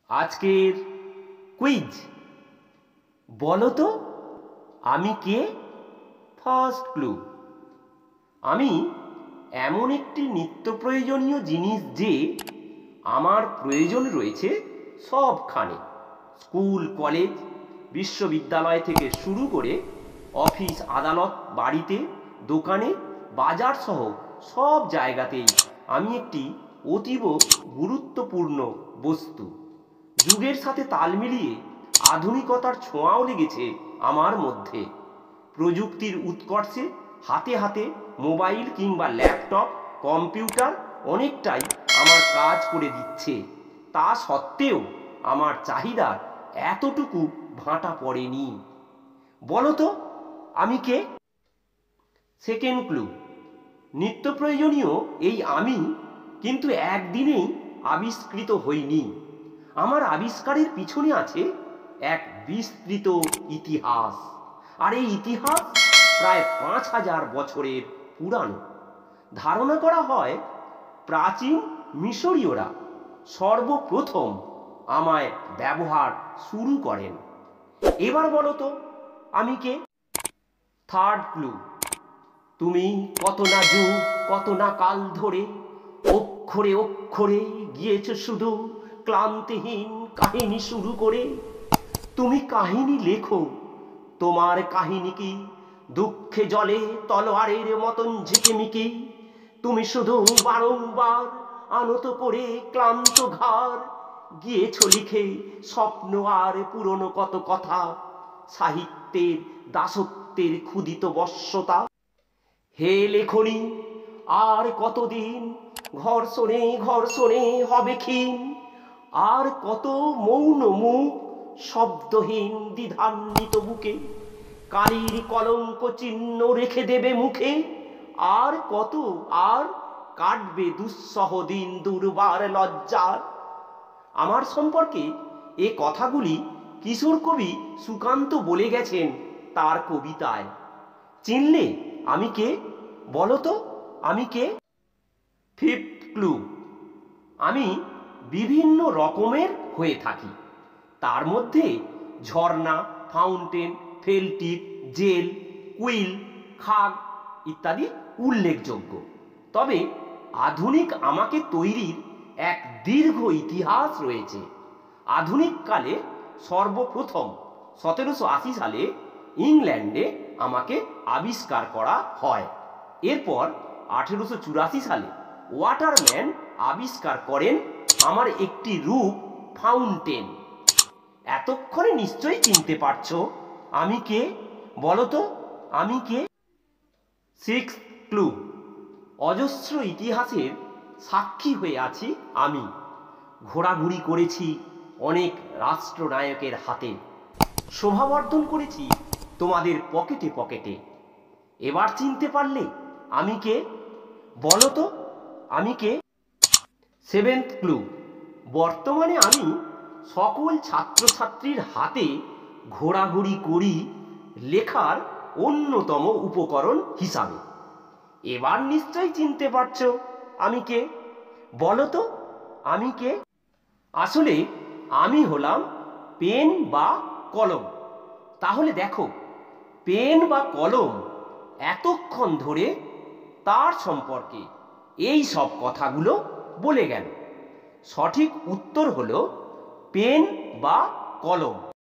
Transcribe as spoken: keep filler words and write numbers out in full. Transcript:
আজকের কুইজ, বলো তো আমি কে? ফার্স্ট ক্লু, আমি এমন একটি নিত্য প্রয়োজনীয় জিনিস যে আমার প্রয়োজন রয়েছে সবখানে। স্কুল, কলেজ, বিশ্ববিদ্যালয় থেকে শুরু করে অফিস, আদালত, বাড়িতে, দোকানে, বাজার সহ সব জায়গাতেই আমি একটি অতীব গুরুত্বপূর্ণ বস্তু। যুগের সাথে তাল মিলিয়ে আধুনিকতার ছোঁয়াও লেগেছে আমার মধ্যে। প্রযুক্তির উৎকর্ষে হাতে হাতে মোবাইল কিংবা ল্যাপটপ, কম্পিউটার অনেকটাই আমার কাজ করে দিচ্ছে। তা সত্ত্বেও আমার চাহিদার এতটুকু ভাঁটা পড়েনি। বলো তো আমি কে? সেকেন্ড ক্লু, নিত্য প্রয়োজনীয় এই আমি কিন্তু একদিনেই আবিষ্কৃত হইনি। আমার আবিষ্কারের পিছনে আছে এক বিস্তৃত ইতিহাস, আর এই ইতিহাস প্রায় পাঁচ হাজার বছরের পুরানো। ধারণা করা হয় প্রাচীন মিশরীয়রা সর্বপ্রথম আমায় ব্যবহার শুরু করেন। এবার বলো তো আমি কে? থার্ড ক্লু, তুমি কত না যুগ, কত না কাল ধরে অক্ষরে অক্ষরে গিয়েছ শুধু ক্লান্তিহীন কাহিনী শুরু করে। তুমি কাহিনী লেখো, তোমার কাহিনী কি দুঃখে জলে তলোয়ারের মতন ঝিকিমিকি। তুমি শুধু বারংবার আনত করে ক্লান্ত ঘাড় গিয়েছ লিখে স্বপ্ন আর পুরনো কত কথা। সাহিত্যের দাসত্বের ক্ষুদিত বশ্যতা। হে লেখনি, আর কতদিন ঘর্ষণে ঘর্ষণে হবে ক্ষীণ। আর কত মৌন মুখ শব্দহীন দ্বিধান্বিত বুকে কালির কলঙ্ক চিহ্ন রেখে দেবে মুখে। আর কত আর কাটবে দুঃসহ দিন দুর্বার লজ্জার। আমার সম্পর্কে এ কথাগুলি কিশোর কবি সুকান্ত বলে গেছেন তার কবিতায়। চিনলে আমি কে? বলো তো আমি কে? ফিফথ ক্লু, আমি বিভিন্ন রকমের হয়ে থাকি। তার মধ্যে ঝর্ণা, ফাউন্টেন, ফেলটিপ, জেল, কুইল, খাগ ইত্যাদি উল্লেখযোগ্য। তবে আধুনিক আমাকে তৈরির এক দীর্ঘ ইতিহাস রয়েছে। আধুনিক কালে সর্বপ্রথম সতেরোশো আশি সালে ইংল্যান্ডে আমাকে আবিষ্কার করা হয়। এরপর আঠেরোশো চুরাশি সালে ওয়াটারম্যান আবিষ্কার করেন আমার একটি রূপ, ফাউন্টেন। এতক্ষণে নিশ্চয়ই চিনতে পারছো আমি কে? বলো তো আমি কে? সিক্সথ ক্লু, অজস্র ইতিহাসের সাক্ষী হয়ে আছি আমি। ঘোরাঘুরি করেছি অনেক রাষ্ট্রনায়কের হাতে, শোভাবর্ধন করেছি তোমাদের পকেটে পকেটে। এবার চিনতে পারলে আমি কে? বলো তো আমি কে? সেভেন্থ ক্লু, বর্তমানে আমি সকল ছাত্রছাত্রীর হাতে ঘোরাঘুরি করি লেখার অন্যতম উপকরণ হিসাবে। এবার নিশ্চয়ই চিনতে পারছো আমি কে? বলো তো আমি কে? আসলে আমি হলাম পেন বা কলম। তাহলে দেখো, পেন বা কলম এতক্ষণ ধরে তার সম্পর্কে এই সব কথাগুলো বলে গেল। সঠিক উত্তর হলো পেন বা কলম।